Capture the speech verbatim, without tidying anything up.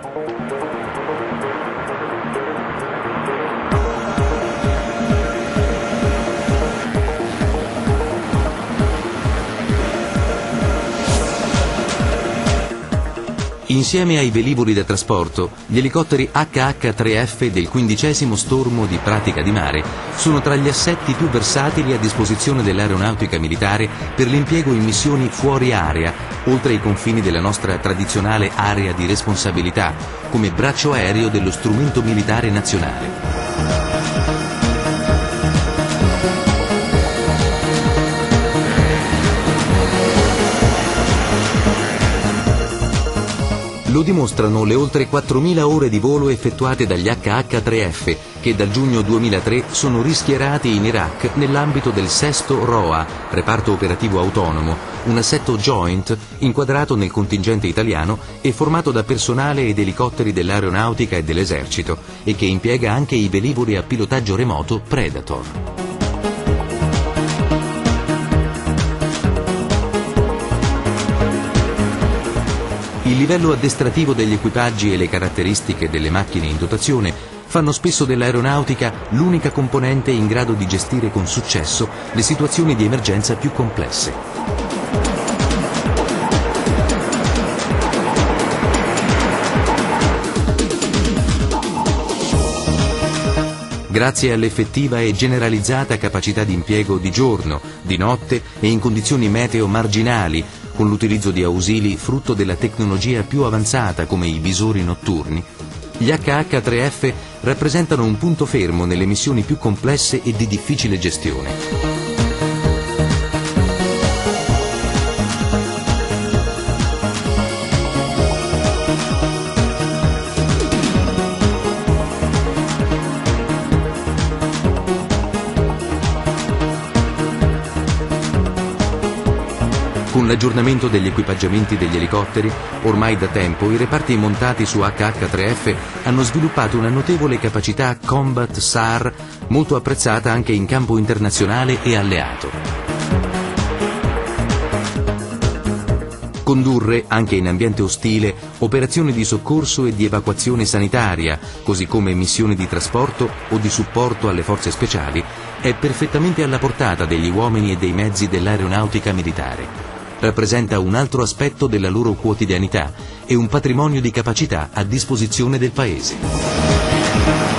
Insieme ai velivoli da trasporto, gli elicotteri acca acca tre F del quindicesimo stormo di pratica di mare sono tra gli assetti più versatili a disposizione dell'aeronautica militare per l'impiego in missioni fuori area, oltre ai confini della nostra tradizionale area di responsabilità, come braccio aereo dello strumento militare nazionale. Lo dimostrano le oltre quattromila ore di volo effettuate dagli acca acca tre F, che dal giugno duemilatré sono rischierati in Iraq nell'ambito del sesto R O A, reparto operativo autonomo, un assetto joint inquadrato nel contingente italiano e formato da personale ed elicotteri dell'aeronautica e dell'esercito, e che impiega anche i velivoli a pilotaggio remoto Predator. Il livello addestrativo degli equipaggi e le caratteristiche delle macchine in dotazione fanno spesso dell'aeronautica l'unica componente in grado di gestire con successo le situazioni di emergenza più complesse. Grazie all'effettiva e generalizzata capacità di impiego di giorno, di notte e in condizioni meteo marginali, con l'utilizzo di ausili frutto della tecnologia più avanzata come i visori notturni, gli acca acca tre F rappresentano un punto fermo nelle missioni più complesse e di difficile gestione. Con l'aggiornamento degli equipaggiamenti degli elicotteri, ormai da tempo i reparti montati su acca acca tre F hanno sviluppato una notevole capacità combat S A R molto apprezzata anche in campo internazionale e alleato. Condurre, anche in ambiente ostile, operazioni di soccorso e di evacuazione sanitaria, così come missioni di trasporto o di supporto alle forze speciali, è perfettamente alla portata degli uomini e dei mezzi dell'aeronautica militare. Rappresenta un altro aspetto della loro quotidianità e un patrimonio di capacità a disposizione del Paese.